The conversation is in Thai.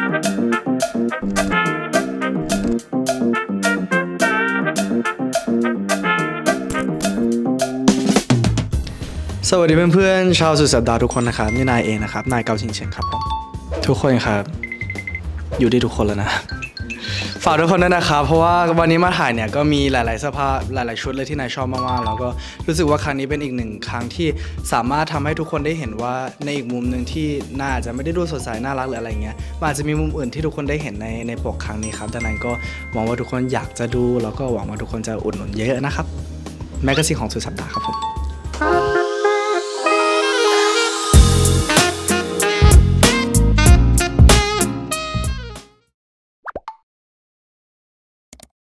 สวัสดีเพื่อนๆชาวสุดสัปดาห์ทุกคนนะครับนี่นายเองนะครับนายเกาชิงเฉินครับผมทุกคนครับอยู่ที่ทุกคนแล้วนะฝากทุกคนด้วยนะครับเพราะว่าวันนี้มาถ่ายเนี่ยก็มีหลายๆเสื้อผ้าหลายๆชุดเลยที่นายชอบมากๆแล้วก็รู้สึกว่าครั้งนี้เป็นอีกหนึ่งครั้งที่สามารถทำให้ทุกคนได้เห็นว่าในอีกมุมหนึ่งที่น่าจะไม่ได้ดูสดใสน่ารักหรืออะไรเงี้ยมันอาจจะมีมุมอื่นที่ทุกคนได้เห็นในปกครั้งนี้ครับดังนั้นก็หวังว่าทุกคนอยากจะดูแล้วก็หวังว่าทุกคนจะอุดหนุนเยอะนะครับแมกกาซีนของสุดสัปดาห์ครับผม